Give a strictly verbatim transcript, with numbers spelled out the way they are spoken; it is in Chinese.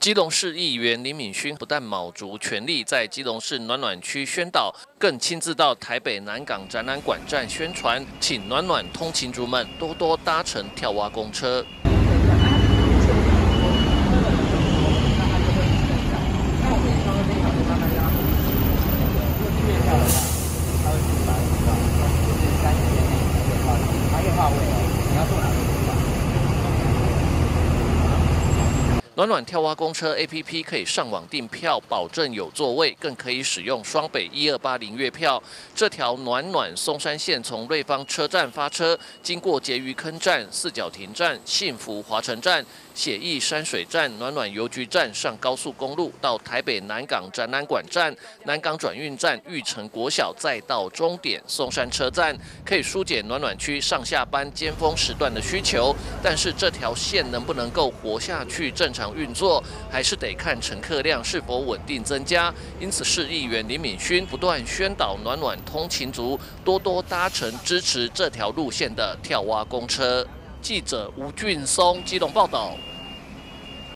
基隆市议员林敏勋不但卯足全力在基隆市暖暖区宣导，更亲自到台北南港展览馆站宣传，请暖暖通勤族们多多搭乘跳蛙公车。 暖暖跳蛙公车 A P P 可以上网订票，保证有座位，更可以使用双北一二八零月票。这条暖暖松山线从瑞芳车站发车，经过婕妤坑站、四角亭站、幸福华城站、血义山水站、暖暖邮局站，上高速公路到台北南港展览馆站、南港转运站、玉成国小，再到终点松山车站，可以疏解暖暖区上下班尖峰时段的需求。但是这条线能不能够活下去、正常 运作还是得看乘客量是否稳定增加，因此市议员林敏勋不断宣导暖暖通勤族多多搭乘支持这条路线的跳蛙公车。记者吴俊松基隆报道。